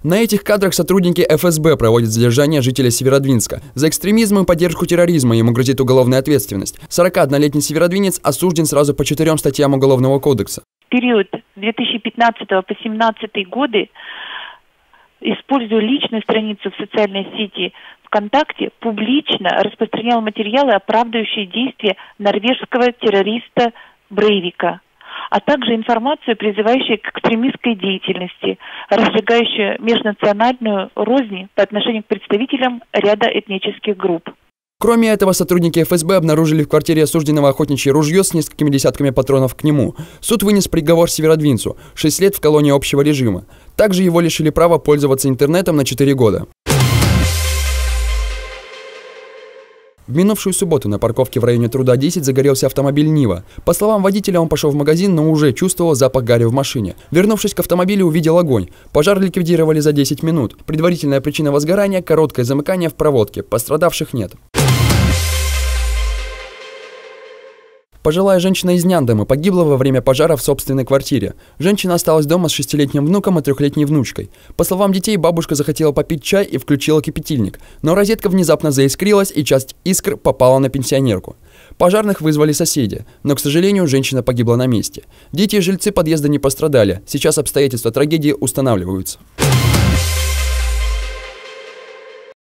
На этих кадрах сотрудники ФСБ проводят задержание жителя Северодвинска. За экстремизм и поддержку терроризма ему грозит уголовная ответственность. 41-летний северодвинец осужден сразу по 4 статьям Уголовного кодекса. В период с 2015 по 2017 годы, используя личную страницу в социальной сети ВКонтакте, публично распространял материалы, оправдывающие действия норвежского террориста Брейвика, а также информацию, призывающую к экстремистской деятельности, разжигающую межнациональную рознь по отношению к представителям ряда этнических групп. Кроме этого, сотрудники ФСБ обнаружили в квартире осужденного охотничье ружье с несколькими десятками патронов к нему. Суд вынес приговор северодвинцу – 6 лет в колонии общего режима. Также его лишили права пользоваться интернетом на 4 года. В минувшую субботу на парковке в районе Труда-10 загорелся автомобиль «Нива». По словам водителя, он пошел в магазин, но уже чувствовал запах гари в машине. Вернувшись к автомобилю, увидел огонь. Пожар ликвидировали за 10 минут. Предварительная причина возгорания – короткое замыкание в проводке. Пострадавших нет. Пожилая женщина из Няндамы погибла во время пожара в собственной квартире. Женщина осталась дома с 6-летним внуком и 3-летней внучкой. По словам детей, бабушка захотела попить чай и включила кипятильник. Но розетка внезапно заискрилась, и часть искр попала на пенсионерку. Пожарных вызвали соседи, но, к сожалению, женщина погибла на месте. Дети и жильцы подъезда не пострадали. Сейчас обстоятельства трагедии устанавливаются.